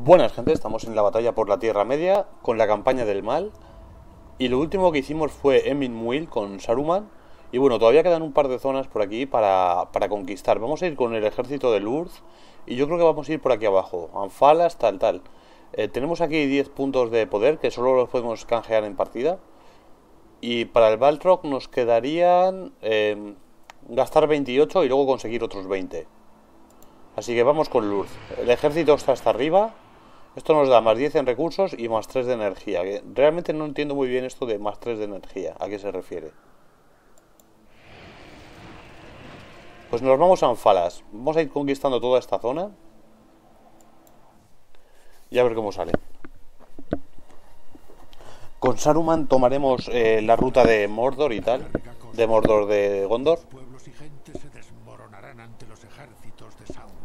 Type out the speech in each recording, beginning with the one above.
Buenas gente, estamos en la batalla por la Tierra Media con la campaña del mal y lo último que hicimos fue Emyn Muil con Saruman y bueno, todavía quedan un par de zonas por aquí para conquistar. Vamos a ir con el ejército de Lurth y yo creo que vamos a ir por aquí abajo, Anfalas, tal. Tenemos aquí 10 puntos de poder que solo los podemos canjear en partida y para el Balrog nos quedarían gastar 28 y luego conseguir otros 20. Así que vamos con Lurth. El ejército está hasta arriba. Esto nos da más 10 en recursos y más 3 de energía. Realmente no entiendo muy bien esto de más 3 de energía. ¿A qué se refiere? Pues nos vamos a Anfalas. Vamos a ir conquistando toda esta zona. Y a ver cómo sale. Con Saruman tomaremos la ruta de Mordor y tal. De Mordor de Gondor. Pueblos y gentes se desmoronarán ante los ejércitos de Sauron.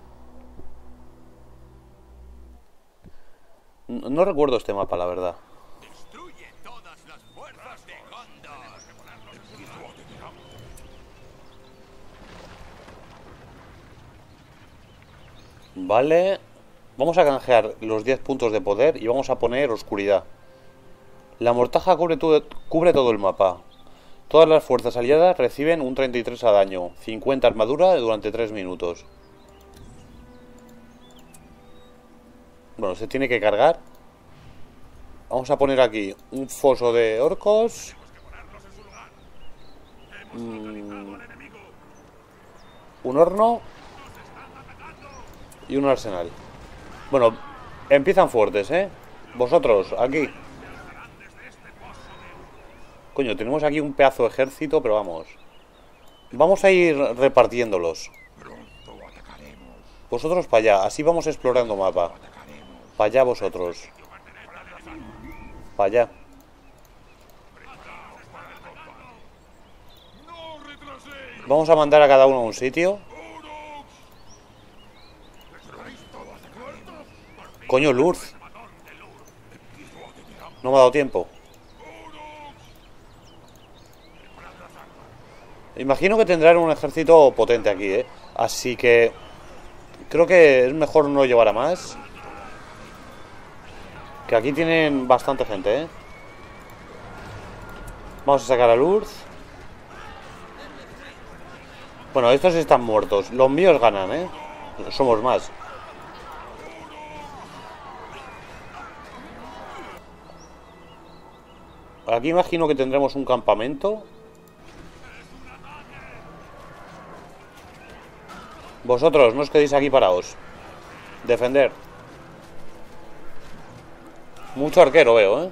No recuerdo este mapa, la verdad. Destruye todas las fuerzas de Gondor. Vale. Vamos a canjear los 10 puntos de poder y vamos a poner oscuridad. La mortaja cubre todo el mapa. Todas las fuerzas aliadas reciben un 33 a daño, 50 armadura durante 3 minutos. Bueno, se tiene que cargar. Vamos a poner aquí un foso de orcos. Un horno. Y un arsenal. Bueno, empiezan fuertes, ¿eh? Vosotros, aquí. Coño, tenemos aquí un pedazo de ejército, pero vamos. Vamos a ir repartiéndolos. Vosotros para allá, así vamos explorando mapa. Para allá vosotros. Para allá. Vamos a mandar a cada uno a un sitio. Coño, Lurth. No me ha dado tiempo. Imagino que tendrán un ejército potente aquí, ¿eh? Así que creo que es mejor no llevar a más. Que aquí tienen bastante gente, ¿eh? Vamos a sacar a Lurth. Bueno, estos están muertos. Los míos ganan, ¿eh? Somos más. Aquí imagino que tendremos un campamento. Vosotros, no os quedéis aquí parados. Defender. Mucho arquero veo, ¿eh?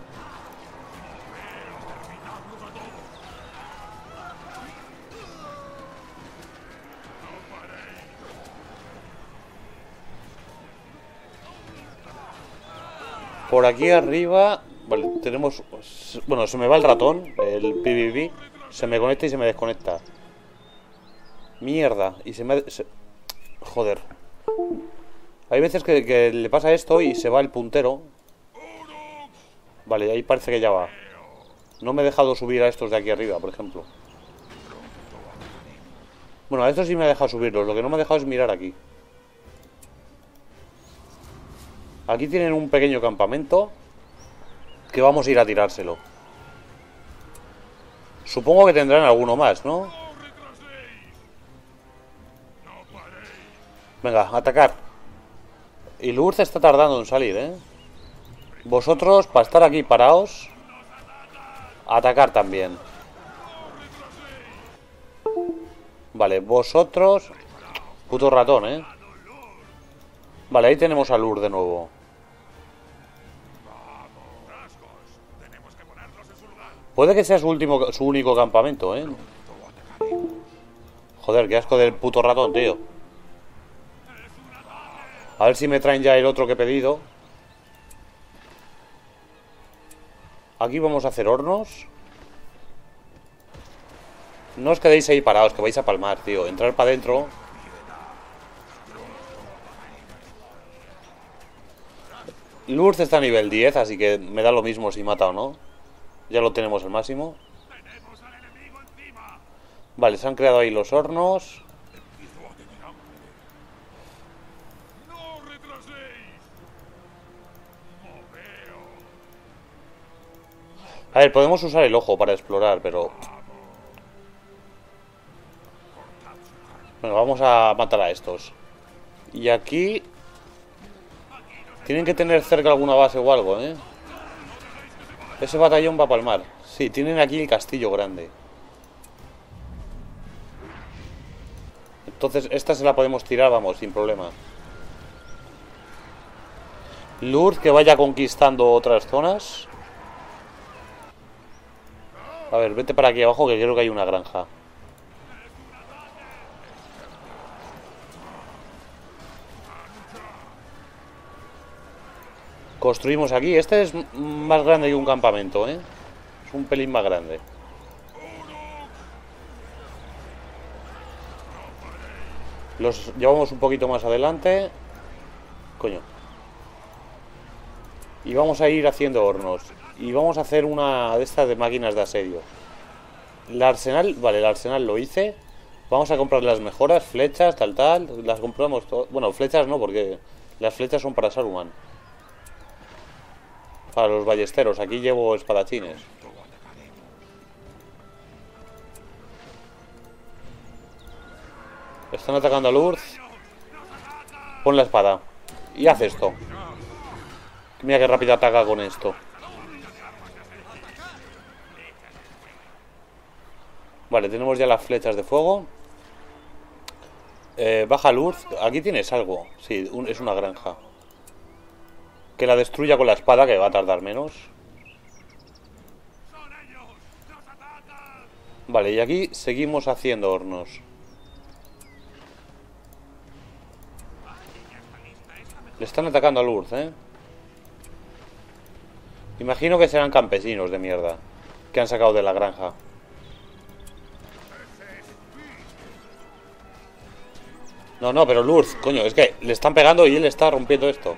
Por aquí arriba... Vale, tenemos... Bueno, se me va el ratón, el PvP. Se me conecta y se me desconecta. Mierda. Y se me... Joder. Hay veces que le pasa esto y se va el puntero. Vale, ahí parece que ya va. No me he dejado subir a estos de aquí arriba, por ejemplo. Bueno, a estos sí me ha dejado subirlos. Lo que no me ha dejado es mirar aquí. Aquí tienen un pequeño campamento que vamos a ir a tirárselo. Supongo que tendrán alguno más, ¿no? Venga, atacar. Y Lurth está tardando en salir, ¿eh? Vosotros, para estar aquí parados, atacar también. Vale, vosotros... Puto ratón, ¿eh? Vale, ahí tenemos a Lurth de nuevo. Puede que sea su único campamento, ¿eh? Joder, qué asco del puto ratón, tío. A ver si me traen ya el otro que he pedido. Aquí vamos a hacer hornos. No os quedéis ahí parados, que vais a palmar, tío. Entrar para adentro. Lurth está a nivel 10, así que me da lo mismo si mata o no. Ya lo tenemos el máximo. Vale, se han creado ahí los hornos. A ver, podemos usar el ojo para explorar, pero... Bueno, vamos a matar a estos. Y aquí... Tienen que tener cerca alguna base o algo, ¿eh? Ese batallón va a palmar. Sí, tienen aquí el castillo grande. Entonces, esta se la podemos tirar, vamos, sin problema. Lurth que vaya conquistando otras zonas. A ver, vete para aquí abajo que creo que hay una granja. Construimos aquí. Este es más grande que un campamento, ¿eh? Es un pelín más grande. Los llevamos un poquito más adelante. Coño. Y vamos a ir haciendo hornos. Y vamos a hacer una de estas de máquinas de asedio. El arsenal, vale, el arsenal lo hice. Vamos a comprar las mejoras, flechas, tal. Las compramos todo. Bueno, flechas no, porque las flechas son para Saruman. Para los ballesteros, aquí llevo espadachines. Están atacando a Lurth. Pon la espada. Y haz esto. Mira qué rápido ataca con esto. Vale, tenemos ya las flechas de fuego. Baja Lurth. Aquí tienes algo. Sí, es una granja. Que la destruya con la espada, que va a tardar menos. Vale, y aquí seguimos haciendo hornos. Le están atacando a Lurth, ¿eh? Imagino que serán campesinos de mierda que han sacado de la granja. No, pero Lurth, coño, es que le están pegando y él está rompiendo esto.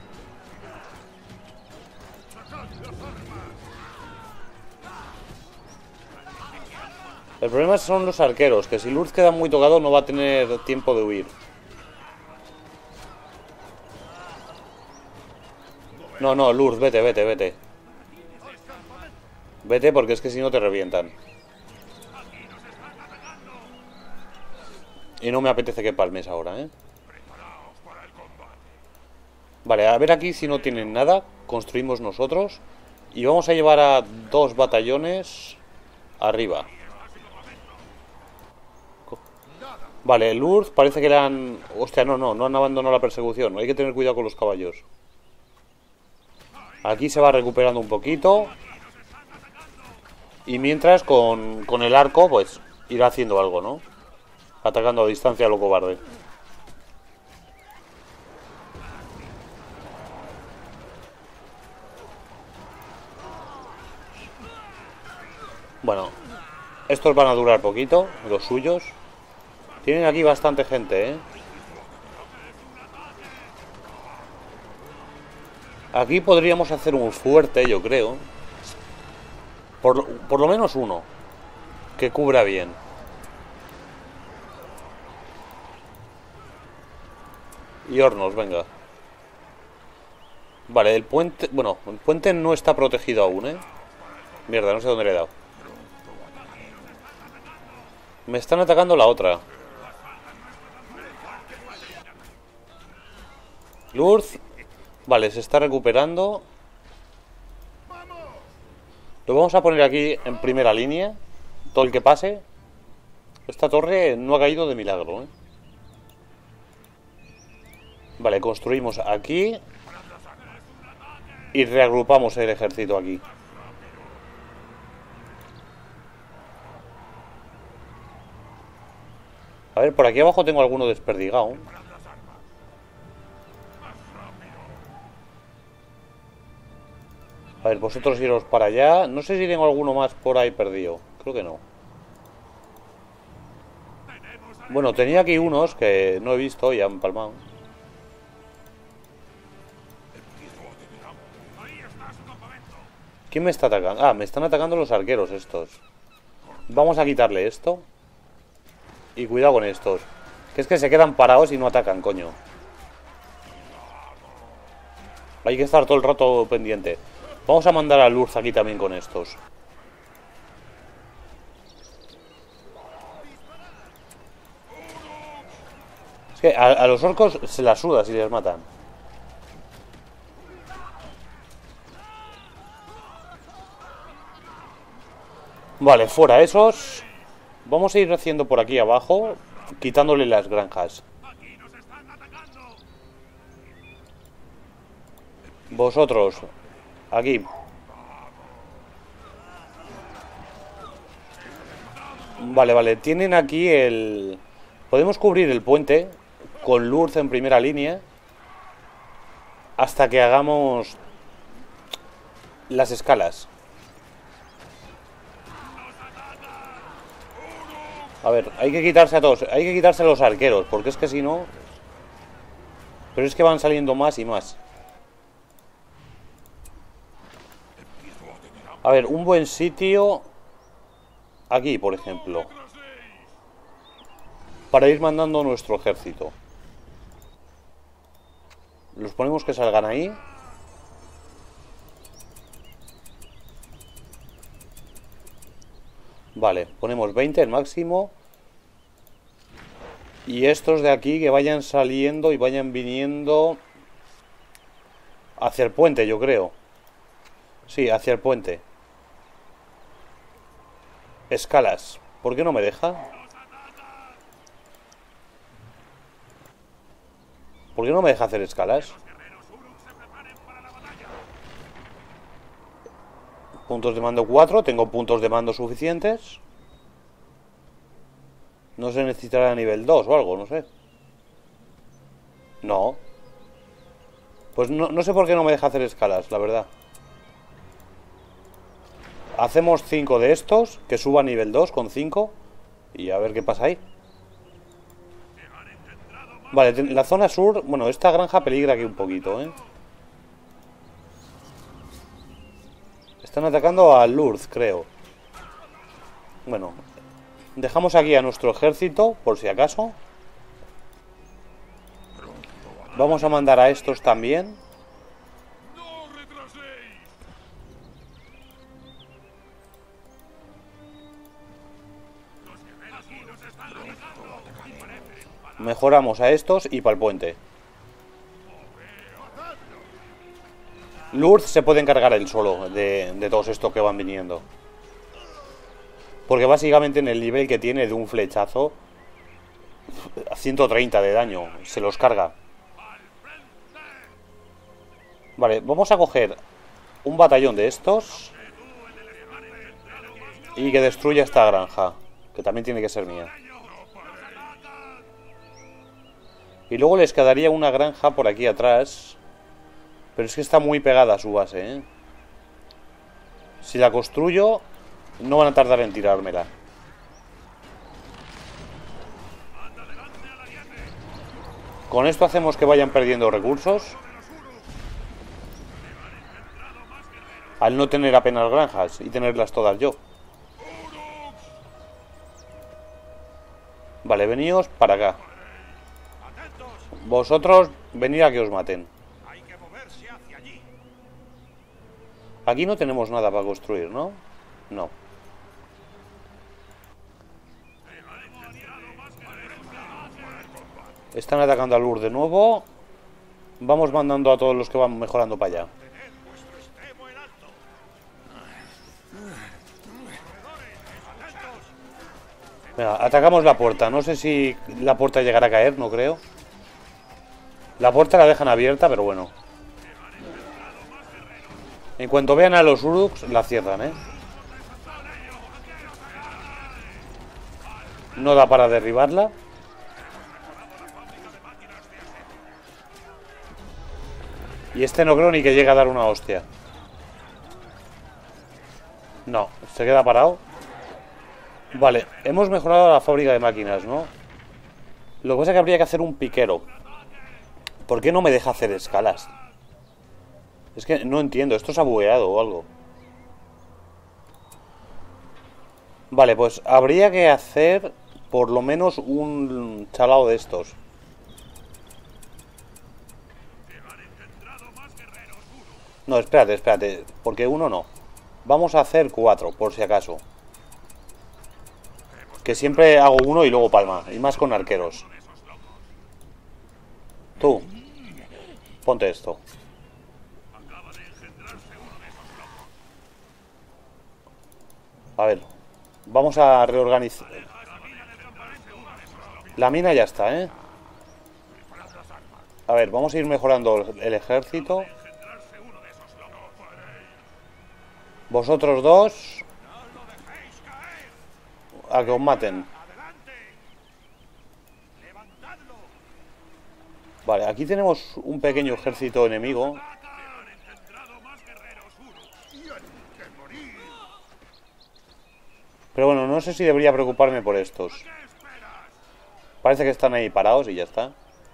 El problema son los arqueros, que si Lurth queda muy tocado no va a tener tiempo de huir. No, Lurth, vete. Vete porque es que si no te revientan. Y no me apetece que palmes ahora, ¿eh? Vale, a ver aquí si no tienen nada. Construimos nosotros. Y vamos a llevar a 2 batallones arriba. Vale, Lurth parece que le han... Hostia, no han abandonado la persecución. Hay que tener cuidado con los caballos. Aquí se va recuperando un poquito. Y mientras con el arco, pues irá haciendo algo, ¿no? Atacando a distancia a lo cobarde. Bueno, estos van a durar poquito, los suyos. Tienen aquí bastante gente, ¿eh? Aquí podríamos hacer un fuerte, yo creo. Por lo menos uno. Que cubra bien. Y hornos, venga. Vale, el puente... Bueno, el puente no está protegido aún, ¿eh? Mierda, no sé dónde le he dado. Me están atacando la otra. Lurth. Vale, se está recuperando. Lo vamos a poner aquí en primera línea. Todo el que pase. Esta torre no ha caído de milagro, ¿eh? Vale, construimos aquí. Y reagrupamos el ejército aquí. A ver, por aquí abajo tengo alguno desperdigado. A ver, vosotros iros para allá. No sé si tengo alguno más por ahí perdido. Creo que no. Bueno, tenía aquí unos que no he visto y han palmado. ¿Quién me está atacando? Ah, me están atacando los arqueros estos. Vamos a quitarle esto. Y cuidado con estos. Que es que se quedan parados y no atacan, coño. Hay que estar todo el rato pendiente. Vamos a mandar a Lurth aquí también con estos. Es que a los orcos se la suda si les matan. Vale, fuera esos. Vamos a ir haciendo por aquí abajo, quitándole las granjas. Vosotros, aquí. Vale, vale, tienen aquí el... Podemos cubrir el puente con Lurz en primera línea hasta que hagamos las escalas. A ver, hay que quitarse a todos, hay que quitarse a los arqueros, porque es que si no... Pero es que van saliendo más y más. A ver, un buen sitio... Aquí, por ejemplo. Para ir mandando nuestro ejército. Los ponemos que salgan ahí. Vale, ponemos 20 el máximo. Y estos de aquí que vayan saliendo y vayan viniendo hacia el puente, yo creo. Sí, hacia el puente. Escalas. ¿Por qué no me deja? ¿Por qué no me deja hacer escalas? Puntos de mando 4. Tengo puntos de mando suficientes. No se necesitará nivel 2 o algo, no sé. No. Pues no sé por qué no me deja hacer escalas, la verdad. Hacemos 5 de estos, que suba a nivel 2 con 5. Y a ver qué pasa ahí. Vale, la zona sur... Bueno, esta granja peligra aquí un poquito, ¿eh? Están atacando a Lurz, creo. Bueno, dejamos aquí a nuestro ejército, por si acaso. Vamos a mandar a estos también. Mejoramos a estos y para el puente. Lurz se puede encargar él solo de todos estos que van viniendo. Porque básicamente en el nivel que tiene de un flechazo, 130 de daño, se los carga. Vale, vamos a coger un batallón de estos y que destruya esta granja, que también tiene que ser mía. Y luego les quedaría una granja por aquí atrás. Pero es que está muy pegada a su base, ¿eh? Si la construyo, no van a tardar en tirármela. Con esto hacemos que vayan perdiendo recursos. Al no tener apenas granjas y tenerlas todas yo. Vale, veníos para acá. Vosotros, venid a que os maten. Aquí no tenemos nada para construir, ¿no? No. Están atacando a Lurz de nuevo. Vamos mandando a todos los que van mejorando para allá. Venga, atacamos la puerta. No sé si la puerta llegará a caer, no creo. La puerta la dejan abierta, pero bueno. En cuanto vean a los Uruks, la cierran, ¿eh? No da para derribarla. Y este no creo ni que llegue a dar una hostia. No, se queda parado. Vale, hemos mejorado la fábrica de máquinas, ¿no? Lo que pasa es que habría que hacer un piquero. ¿Por qué no me deja hacer escalas? Es que no entiendo, esto se ha bugueado o algo. Vale, pues habría que hacer por lo menos un chalao de estos. No, espérate, porque uno no. Vamos a hacer 4, por si acaso. Que siempre hago uno y luego palma, y más con arqueros. Tú. Ponte esto. A ver. Vamos a reorganizar. La mina ya está, ¿eh? A ver, vamos a ir mejorando el ejército. Vosotros dos. A que os maten. Vale, aquí tenemos un pequeño ejército enemigo. Pero bueno, no sé si debería preocuparme por estos. Parece que están ahí parados y ya está.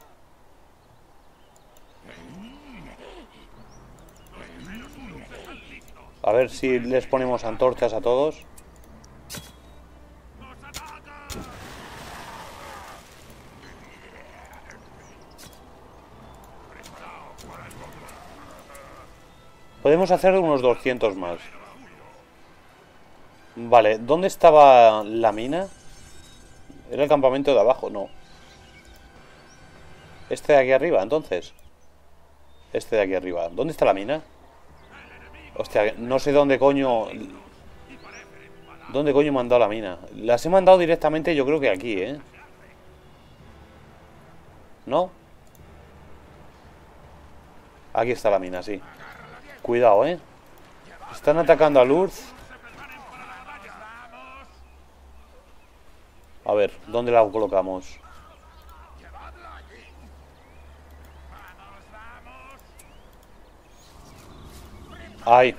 A ver si les ponemos antorchas a todos. Podemos hacer unos 200 más. Vale, ¿dónde estaba la mina? ¿Era el campamento de abajo? No. Este de aquí arriba, entonces. Este de aquí arriba. ¿Dónde está la mina? Hostia, no sé dónde coño... ¿Dónde coño me han dado la mina? Las he mandado directamente, yo creo que aquí, ¿eh? ¿No? Aquí está la mina, sí. Cuidado, ¿eh? Están atacando a Lourdes. A ver, ¿dónde la colocamos? Ahí.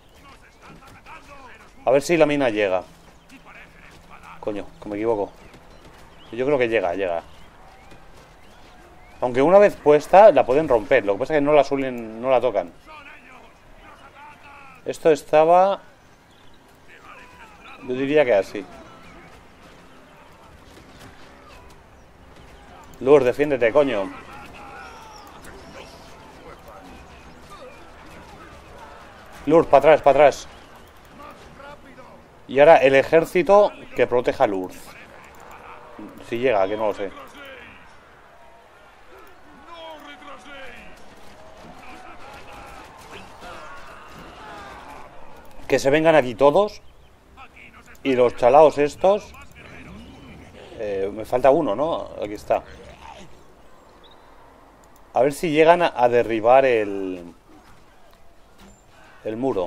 A ver si la mina llega. Coño, que me equivoco. Yo creo que llega. Aunque una vez puesta la pueden romper. Lo que pasa es que no la suelen, no la tocan. Esto estaba... Yo diría que así. Lourdes, defiéndete, coño. Lourdes, para atrás, para atrás. Y ahora el ejército que proteja a Lourdes. Si llega, que no lo sé. Que se vengan aquí todos. Y los chalaos estos. Me falta uno, ¿no? Aquí está. A ver si llegan a derribar el muro.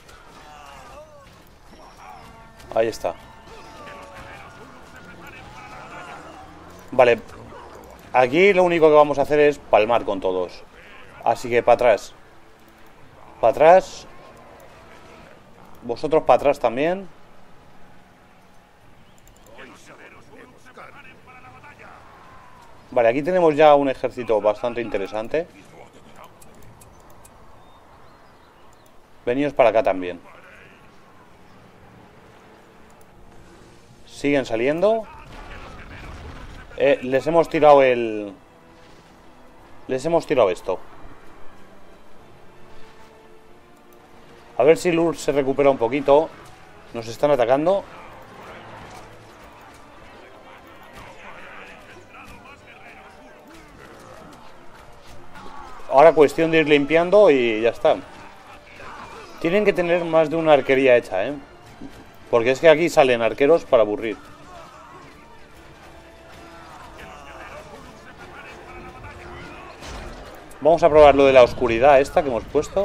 Ahí está. Vale. Aquí lo único que vamos a hacer es palmar con todos. Así que para atrás. Para atrás. Vosotros para atrás también. Vale, aquí tenemos ya un ejército bastante interesante. Veníos para acá también. Siguen saliendo. Les hemos tirado el... Les hemos tirado esto. A ver si Lourdes se recupera un poquito. Nos están atacando. Ahora cuestión de ir limpiando y ya está. Tienen que tener más de una arquería hecha, ¿eh? Porque es que aquí salen arqueros para aburrir. Vamos a probar lo de la oscuridad esta que hemos puesto.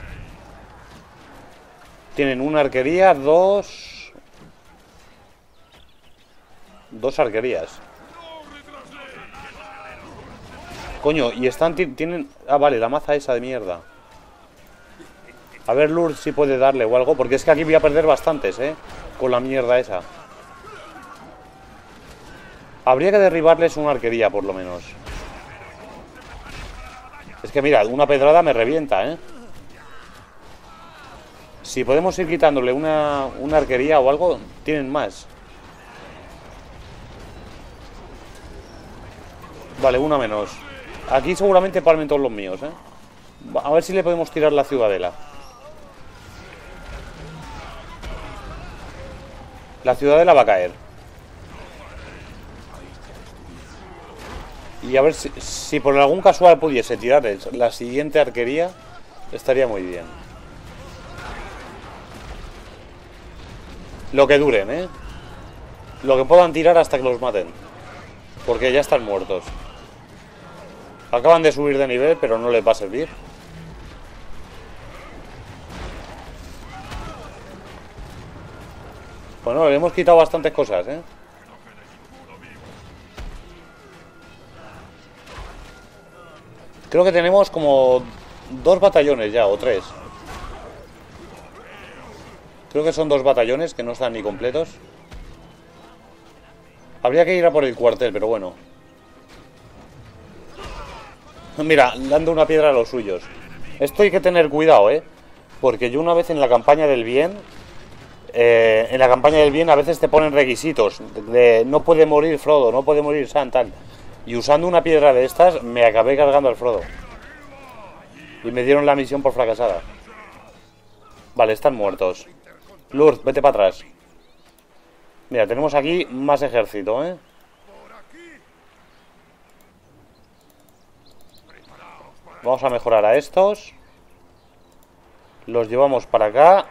Tienen una arquería, dos arquerías. Coño, y están... tienen... Ah, vale, la maza esa de mierda. A ver, Lourdes si puede darle o algo. Porque es que aquí voy a perder bastantes, con la mierda esa. Habría que derribarles una arquería, por lo menos. Es que mira, una pedrada me revienta, Si podemos ir quitándole una arquería o algo, tienen más. Vale, una menos. Aquí seguramente palmen todos los míos, A ver si le podemos tirar la ciudadela. La ciudadela va a caer. Y a ver si por algún casual pudiese tirar la siguiente arquería, estaría muy bien. Lo que duren, ¿eh? Lo que puedan tirar hasta que los maten. Porque ya están muertos. Acaban de subir de nivel, pero no les va a servir. Bueno, le hemos quitado bastantes cosas, ¿eh? Creo que tenemos como 2 batallones ya, o 3. Creo que son 2 batallones que no están ni completos. Habría que ir a por el cuartel, pero bueno. Mira, dando una piedra a los suyos. Esto hay que tener cuidado, ¿eh? Porque yo una vez en la campaña del bien... a veces te ponen requisitos de no puede morir Frodo, no puede morir Sam, tal. Y usando una piedra de estas me acabé cargando al Frodo. Y me dieron la misión por fracasada. Vale, están muertos. Lurth, vete para atrás. Mira, tenemos aquí más ejército, ¿eh? Vamos a mejorar a estos. Los llevamos para acá.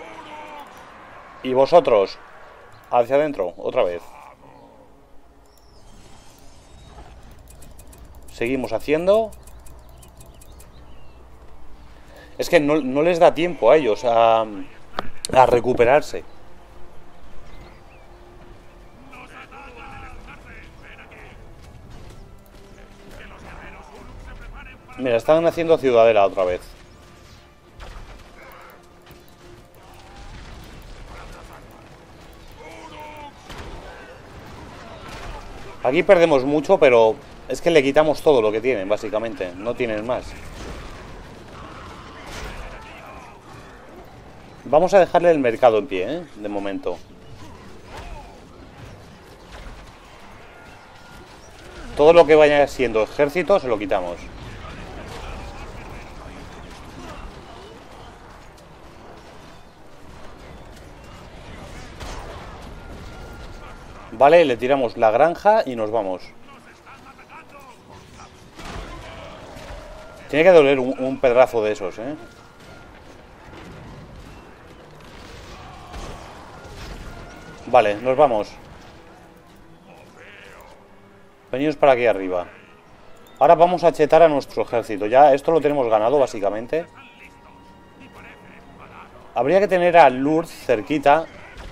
Y vosotros, hacia adentro, otra vez. Seguimos haciendo. Es que no les da tiempo a ellos a recuperarse. Mira, están haciendo ciudadela otra vez. Aquí perdemos mucho, pero es que le quitamos todo lo que tienen, básicamente. No tienen más. Vamos a dejarle el mercado en pie, ¿eh? De momento. Todo lo que vaya siendo ejército se lo quitamos. Vale, le tiramos la granja y nos vamos. Tiene que doler un pedazo de esos, ¿eh? Vale, nos vamos. Venimos para aquí arriba. Ahora vamos a chetar a nuestro ejército. Ya esto lo tenemos ganado, básicamente. Habría que tener a Lurth cerquita.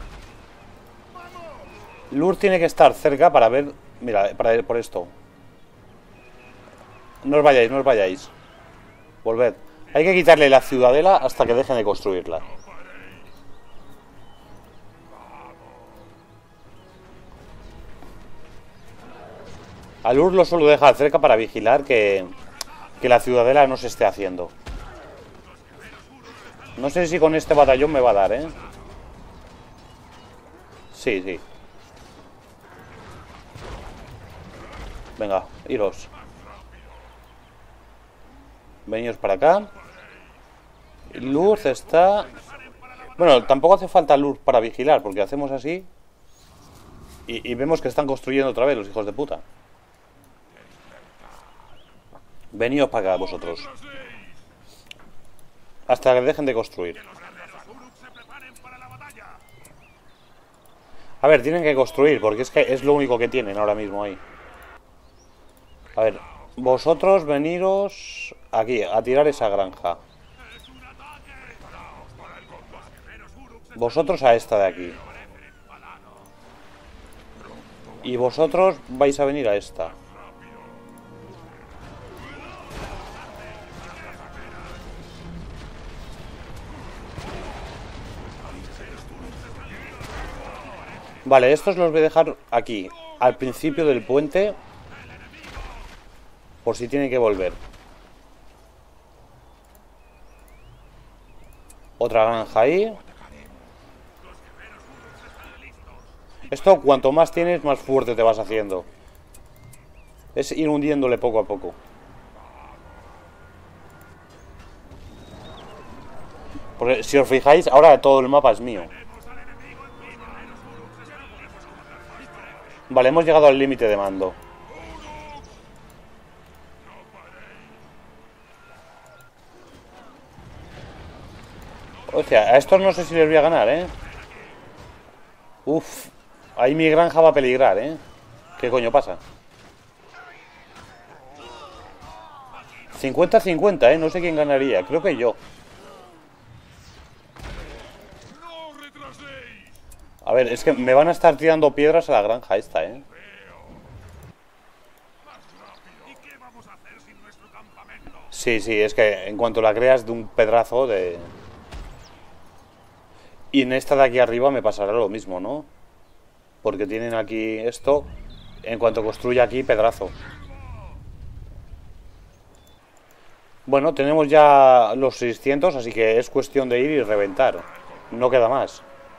Lurth tiene que estar cerca para ver... Mira, para ir por esto. No os vayáis, no os vayáis. Volved. Hay que quitarle la ciudadela hasta que dejen de construirla. A Lurth lo suelo dejar cerca para vigilar que la ciudadela no se esté haciendo. No sé si con este batallón me va a dar, ¿eh? Sí, sí. Venga, iros. Venidos para acá. Lurth está... Bueno, tampoco hace falta Lurth para vigilar, porque hacemos así y vemos que están construyendo otra vez los hijos de puta. Veníos para acá vosotros. Hasta que dejen de construir. A ver, tienen que construir, porque es que es lo único que tienen ahora mismo ahí. A ver, vosotros veniros aquí, a tirar esa granja. Vosotros a esta de aquí. Y vosotros vais a venir a esta. Vale, estos los voy a dejar aquí, al principio del puente, por si tienen que volver. Otra granja ahí. Esto, cuanto más tienes, más fuerte te vas haciendo. Es ir hundiéndole poco a poco. Porque si os fijáis, ahora todo el mapa es mío. Vale, hemos llegado al límite de mando. Hostia, a estos no sé si les voy a ganar, ¿eh? Uf, ahí mi granja va a peligrar, ¿eh? ¿Qué coño pasa? 50-50, ¿eh? No sé quién ganaría, creo que yo. A ver, es que me van a estar tirando piedras a la granja esta, ¿eh? Sí, sí, es que en cuanto la creas de un pedrazo de... Y en esta de aquí arriba me pasará lo mismo, ¿no? Porque tienen aquí esto. En cuanto construya aquí, pedrazo. Bueno, tenemos ya los 600, así que es cuestión de ir y reventar. No queda más.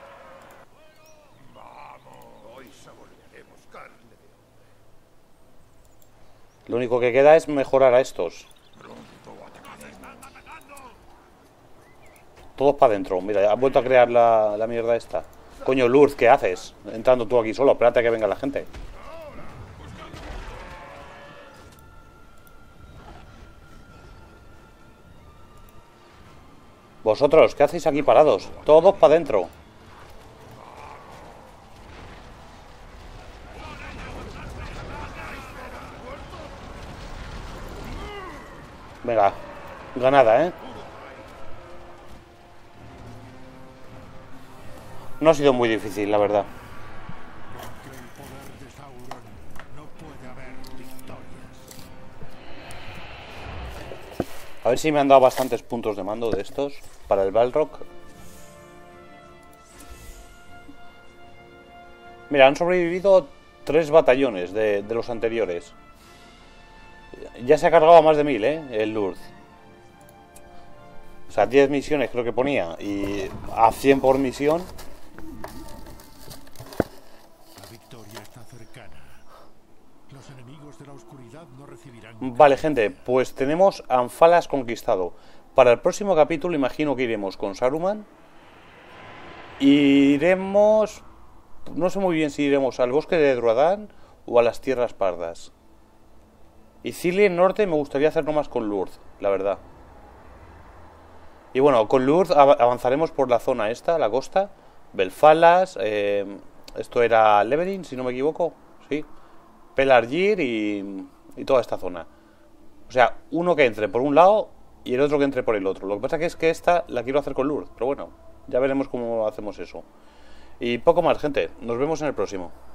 Lo único que queda es mejorar a estos. Todos para adentro. Mira, has vuelto a crear la mierda esta. Coño, Lurz, ¿qué haces? Entrando tú aquí solo. Espérate a que venga la gente. Vosotros, ¿qué hacéis aquí parados? Todos para adentro. Venga, ganada, ¿eh? No ha sido muy difícil, la verdad. Contra el poder de Sauron no puede haber victorias. A ver si me han dado bastantes puntos de mando de estos para el Balrog. Mira, han sobrevivido 3 batallones de los anteriores. Ya se ha cargado a más de 1000, ¿eh? El Lurz. O sea, 10 misiones creo que ponía. Y a 100 por misión. La victoria está cercana. Los enemigos de la oscuridad no recibirán... Vale, gente, pues tenemos Anfalas conquistado. Para el próximo capítulo imagino que iremos con Saruman. Iremos... No sé muy bien si iremos al bosque de Druadán o a las Tierras Pardas. Y Cilien Norte me gustaría hacerlo más con Lurz, la verdad. Y bueno, con Lurz avanzaremos por la zona esta, la costa. Belfalas, esto era Leverin, si no me equivoco, sí. Pelargir y toda esta zona. O sea, uno que entre por un lado y el otro que entre por el otro. Lo que pasa que es que esta la quiero hacer con Lurz, pero bueno, ya veremos cómo hacemos eso. Y poco más, gente. Nos vemos en el próximo.